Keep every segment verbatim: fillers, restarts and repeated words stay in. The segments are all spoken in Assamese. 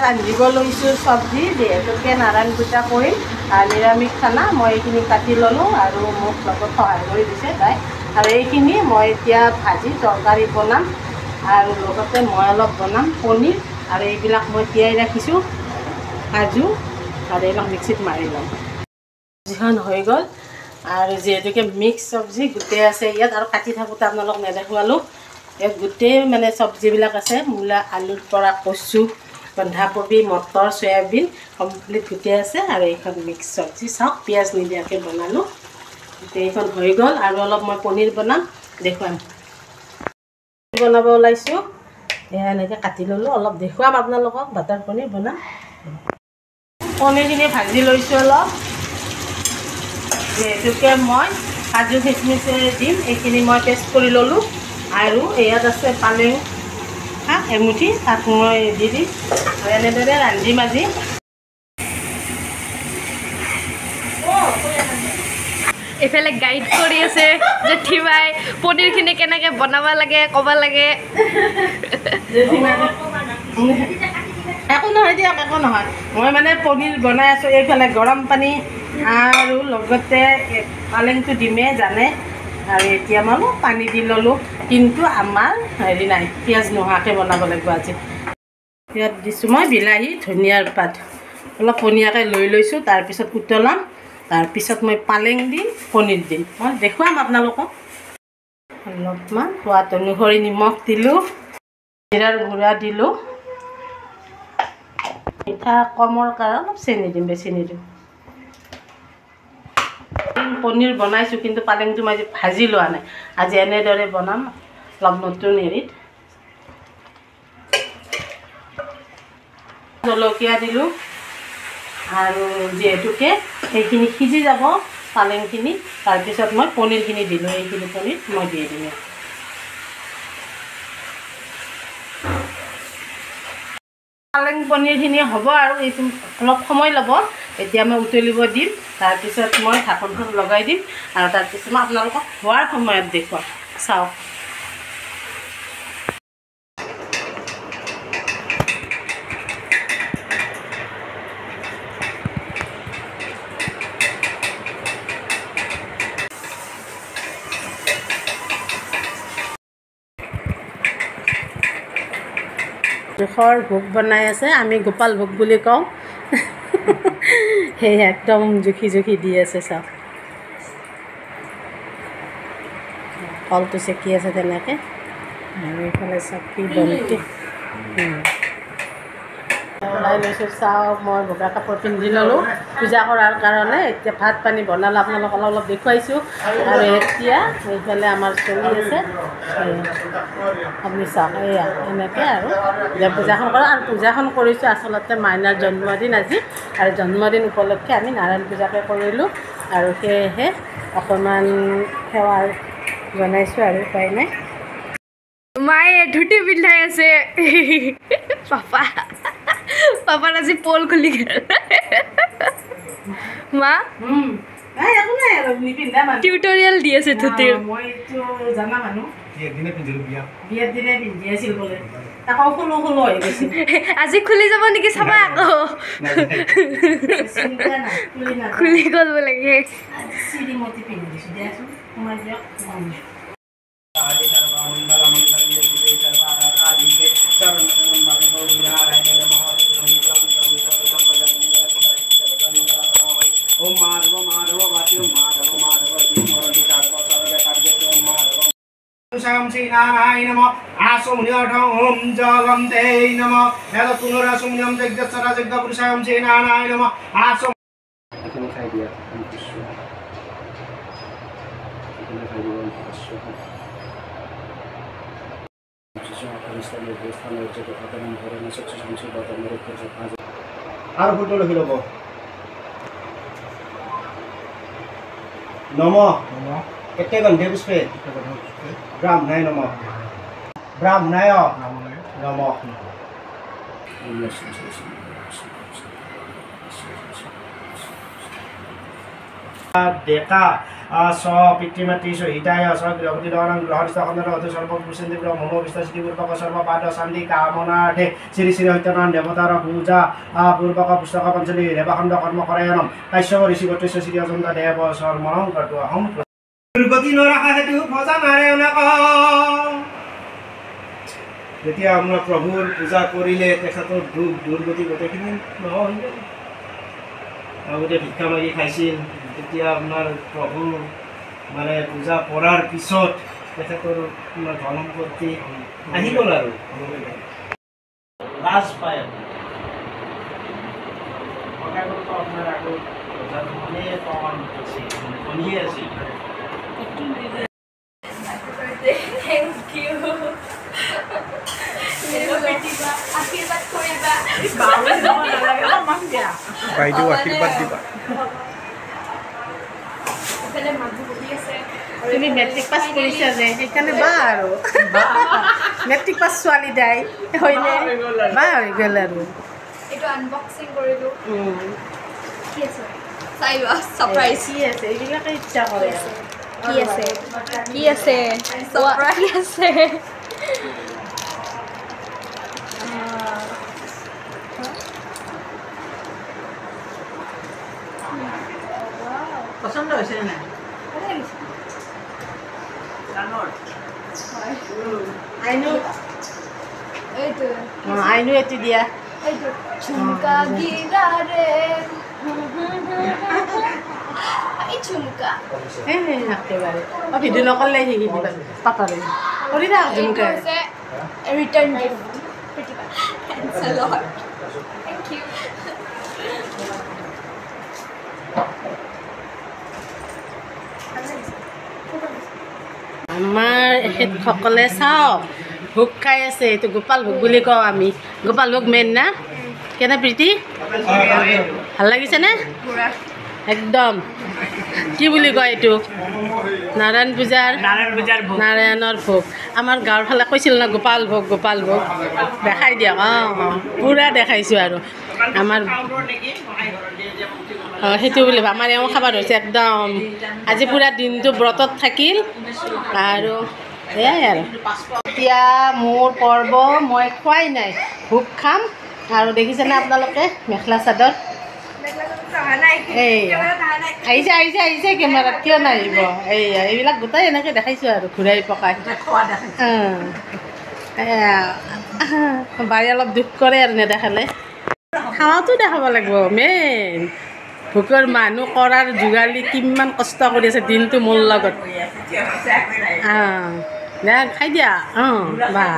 ৰান্ধিব লৈছোঁ চব্জি যিহেতুকে নাৰায়ণ পূজা কৰিম নিৰামিষ খানা মই এইখিনি কাটি ল'লোঁ আৰু মোক লগত সহায় কৰি দিছে তাই আৰু এইখিনি মই এতিয়া ভাজি তৰকাৰী বনাম আৰু লগতে মই অলপ বনাম পনীৰ আৰু এইবিলাক মই তিয়াই ৰাখিছোঁ কাজু আৰু এইবিলাক মিক্সিত মাৰি ল'ম যিখন হৈ গ'ল আৰু যিহেতুকে মিক্স চব্জি গোটেই আছে ইয়াত আৰু কাটি থাকোঁতে আপোনালোক নেদেখুৱালোঁ ইয়াত গোটেই মানে চব্জিবিলাক আছে মূলা আলুৰ পৰা কচু বন্ধাকবি মটৰ চয়াবিন কমপ্লিট গোটেই আছে আৰু এইখন মিক্স চব্জি চাওক পিঁয়াজ নিদিয়াকৈ বনালোঁ গোটেইখন হৈ গ'ল আৰু অলপ মই পনীৰ বনাম দেখুৱাম বনাব ওলাইছোঁ এয়া এনেকৈ কাটি ল'লোঁ অলপ দেখুৱাম আপোনালোকক বাটাৰ পনীৰ বনাম পনীৰখিনি ভাজি লৈছোঁ অলপ যিহেতুকে মই কাজু কিচমিচেৰে দিম এইখিনি মই পেষ্ট কৰি ল'লোঁ আৰু ইয়াত আছে পালেং শাক এমুঠি তাত মই দি দিম আৰু এনেদৰে ৰান্ধিম আজি এইফালে গাইড কৰি আছে জেঠিমাই পনীৰখিনি কেনেকৈ বনাব লাগে ক'ব লাগে একো নহয় দিয়ক একো নহয় মই মানে পনীৰ বনাই আছোঁ এইফালে গৰম পানী আৰু লগতে পালেংটো দিমেই জানে আৰু এতিয়া মই পানী দি ল'লোঁ কিন্তু আমাৰ হেৰি নাই পিঁয়াজ নোহোৱাকৈ বনাব লাগিব আজি ইয়াত দিছোঁ মই বিলাহী ধনিয়াৰ পাত অলপ পনীয়াকৈ লৈ লৈছোঁ তাৰপিছত উতলাম তাৰপিছত মই পালেং দিম পনীৰ দিম মই দেখুৱাম আপোনালোকক অলপমান সোৱাদ অনুসৰি নিমখ দিলোঁ জিৰাৰ গুড়া দিলোঁ মিঠা কমৰ কাৰণে অলপ চেনি দিম বেছি নিদিওঁ পনীৰ বনাইছোঁ কিন্তু পালেংটো মই ভাজি লোৱা নাই আজি এনেদৰে বনাম অলপ নতুন হেৰিত জলকীয়া দিলোঁ আৰু যিহেতুকে সেইখিনি সিজি যাব পালেংখিনি তাৰপিছত মই পনীৰখিনি দিলোঁ এইখিনি পনীৰ মই দি দিলোঁ পালেং পনীৰখিনি হ'ব আৰু এইটো অলপ সময় ল'ব এতিয়া মই উতলিব দিম তাৰপিছত মই ঢাকনখন লগাই দিম আৰু তাৰপিছত মই আপোনালোকক হোৱাৰ সময়ত দেখুৱাম চাওক জোখৰ ভোগ বনাই আছে আমি গোপাল ভোগ বুলি কওঁ সেই একদম জুখি জুখি দি আছে চাওক কলটো চেকি আছে তেনেকৈ আৰু এইফালে চাকি বন্তি ওলাই লৈছোঁ চাওক মই বগা কাপোৰ পিন্ধি ল'লোঁ পূজা কৰাৰ কাৰণে এতিয়া ভাত পানী বনালোঁ আপোনালোকক অলপ অলপ দেখুৱাইছোঁ আৰু এতিয়া এইফালে আমাৰ চলি আছে আপুনি চাওক এয়া এনেকৈ আৰু এতিয়া পূজাখন কৰোঁ আৰু পূজাখন কৰিছোঁ আচলতে মাইনাৰ জন্মদিন আজি আৰু জন্মদিন উপলক্ষে আমি নাৰায়ণ পূজাকে কৰিলোঁ আৰু সেয়েহে অকণমান সেৱা জনাইছোঁ আৰু উপায় নাই মায়ে ধুতি পিন্ধাই আছে পাপা পাপাৰ আজি পল খুলি গ'ল মা টিউটৰিয়েল দি আছে ধুতিৰ আজি খুলি যাব নেকি চাবা আকৌ খুলি গ'ল বোলে नारायण नमः आसोम्यठं जगं ते नमः यद पुनरासुम्यं जगदसरा जगदपुरुषाय श्री नारायण नमः आसो एखने खाइ दिया एखने खाइ दिया और फोटो लिखि लব नमः केते गंधे पुष्पे ब्राह्मणाय नमः ब्राह्मणाय नमः डेका স পিতৃ মাতৃ সহিতায় স গৃহপতি দহনং গৃহস্থ খণ্ডৰ অধি সৰ্বপুৰুষেন্দ্ৰ মনোবিষ্ট শ্ৰীপূৰ্বক সৰ্বপাদ শান্তি কামনাৰ্থে শ্ৰী শ্ৰী সত্যনাৰায়ণ দেৱতাৰ পূজা পূৰ্বক পুস্তক পঞ্চলি ৰেৱাখণ্ড কৰ্ম কৰায়নম কাশ্যপ ঋষি বত্ৰিশ শ্ৰী অজন্তা দেৱ শৰ্মণং কৰ্তু অহম দুৰ্গতি নৰখা হেতু ভজা নাৰায়ণক। যেতিয়া আমরা প্রভুর পূজা করিলে তেখেতৰ দুখ দুর্গতি গোটেইখিনি নহয় আগতে ভিক্ষা মাগি খাইছিল তেতিয়া আপোনাৰ প্ৰভু মানে পূজা কৰাৰ পিছত তেখেতৰ ধন সম্পত্তি আহি গ'ল আৰু লাজ পায় আপোনাৰ আগত মানে প্ৰমাণ শুনিয়ে আছিল। বাইদেউ আশীৰ্বাদ দিবা। তুমি মেট্ৰিক পাছ কৰিছা যে সেইকাৰণে বা আৰু মেট্ৰিক পাছ ছোৱালী দাই হয়নে বা হৈ গ'ল আৰু এইটো আনবক্সিং কৰিলোঁ। কি আছে চাই লোৱা ছাৰপ্ৰাইজ। কি আছে এইবিলাকে ইচ্ছা কৰে আৰু কি আছে কি আছে কি আছে পচন্দ হৈছে নাই? আইনো এইটো আইনো এইটো দিয়া এইটো ঝুমকা গিৰা ৰে এই ঝুমকা এই একেবাৰে অঁ ভিডিঅ' নকৰিলে শিকি দিবা পাপাৰে কৰি থাক ঝুমকা। Return gift Pratibha thanks a lot thank you. আমাৰ এখেতসকলে চাওক ভোগ খাই আছে এইটো গোপাল ভোগ বুলি কওঁ আমি। গোপাল ভোগ মেইন না কেনে প্ৰীতি ভাল লাগিছেনে? একদম কি বুলি কয় এইটো নাৰায়ণ পূজাৰ নাৰায়ণৰ ভোগ। আমাৰ গাঁৱৰ ফালে কৈছিল ন গোপাল ভোগ গোপাল ভোগ দেখাই দিয়ক। অঁ অঁ পূৰা দেখাইছোঁ আৰু আমাৰ অঁ সেইটো বুলি আমাৰ এওঁ খাব ধৰিছে একদম। আজি পূৰা দিনটো ব্ৰতত থাকিল আৰু সেয়াই আৰু এতিয়া মোৰ পৰ্ব মই খোৱাই নাই ভোগ খাম। আৰু দেখিছেনে আপোনালোকে মেখেলা চাদৰ এই আহিছে আহিছে আহিছে কেমেৰাত কিয় নাহিব এইয়া এইবিলাক গোটেই এনেকৈ দেখাইছোঁ আৰু ঘূৰাই পকাই। বাৰী অলপ দুখ কৰে আৰু নেদেখালে খাৱাটো দেখাব লাগিব মেইন। ভোকৰ মানুহ কৰাৰ যোগালী কিমান কষ্ট কৰি আছে দিনটো মোৰ লগত। অঁ দে খাই দিয়া। অঁ বা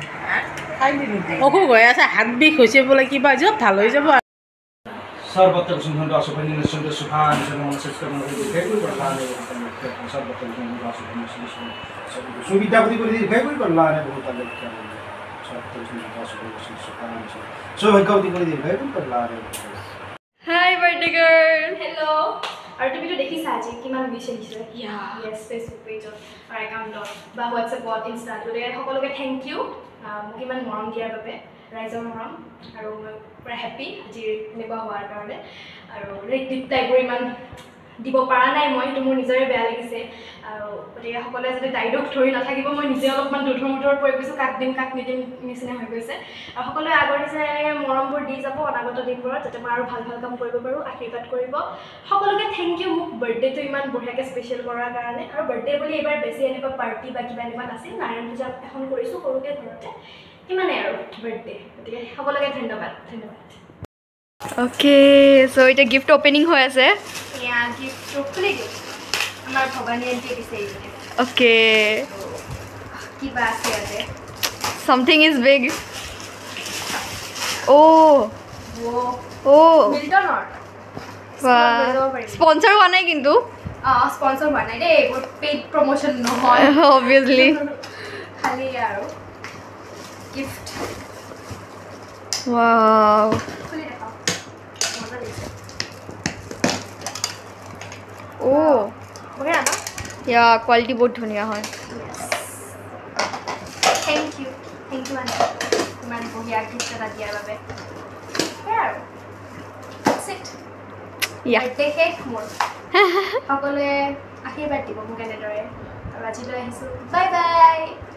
অসুখ হৈ আছে হাত বিষ হৈছে বোলে কিবা য'ত ভাল হৈ যাব। সর্বত্র সুন্দর অশুভনি নিশ্চিন্ত সুখান মনসিষ্ট সুবিদ্যাপতি করে দীর্ঘায় বই কল্যাণ বহুত সৌভাগ্যবতী করে দীর্ঘায় বই কল্যাণ। Hi birthday girl hello'. আৰু তুমিতো দেখিছা আজি কিমান উইচ আহিছে য়েছ ফেচবুক পেজত আৰু একাউণ্টত বা হোৱাটছএপত ইনষ্টাত গতিকে সকলোকে থেংক ইউ মোক ইমান মৰম দিয়াৰ বাবে ৰাইজৰ মৰম। আৰু মই পূৰা হেপ্পী আজি এনেকুৱা হোৱাৰ কাৰণে। আৰু ঋত্বিক টাইপৰ ইমান দিব পৰা নাই মই সেইটো মোৰ নিজৰে বেয়া লাগিছে। আৰু গতিকে সকলোৱে যদি দায়িত্ব ধৰি নাথাকিব মই নিজে অলপমান দুধৰ মুধৰ পৰি গৈছোঁ কাক দিম কাক নিদিম নিচিনা হৈ গৈছে। আৰু সকলোৱে আগৰ নিচিনা মৰমবোৰ দি যাব অনাগত দিনবোৰত যাতে মই আৰু ভাল ভাল কাম কৰিব পাৰোঁ আশীৰ্বাদ কৰিব। সকলোকে থেংক ইউ মোক বাৰ্থডেটো ইমান বঢ়িয়াকৈ স্পেচিয়েল কৰাৰ কাৰণে। আৰু বাৰ্থডে বুলি এইবাৰ বেছি এনেকুৱা পাৰ্টি বা কিবা এনেকুৱা নাছিল নাৰায়ণ পূজা এখন কৰিছোঁ সৰুকৈ ঘৰতে ইমানেই আৰু বাৰ্থডে। গতিকে সকলোকে ধন্যবাদ ধন্যবাদ। অ'কে চ' এতিয়া গিফ্ট অপেনিং হৈ আছে। এয়া গিফ্টটো খুলি দিওঁ আমাৰ ভৱানী আণ্টিয়ে দিছে এইটো। অ'কে কিবা আছে ইয়াতে something is big. oh oh মিল্টনৰ sponsor হোৱা নাই কিন্তু অঁ স্পন্সৰ হোৱা নাই দেই এইবোৰ পেইড প্ৰমোশ্যন নহয় অবভিয়াছলি খালি আৰু গিফ্ট। ৱাও খুলি দেখাওঁ মজা লাগিছে। অ' বঢ়িয়া ন? ইয়া কোৱালিটি বহুত ধুনীয়া হয়। Thank you thank you aunty ইমান বঢ়িয়া গিফ্ট এটা দিয়াৰ বাবে। সেয়াই আৰু ইয়া বাৰ্থডে শেষ মোৰ। সকলোৱে আশীৰ্বাদ দিব মোক এনেদৰে আৰু আজিলৈ আহিছোঁ বাই বাই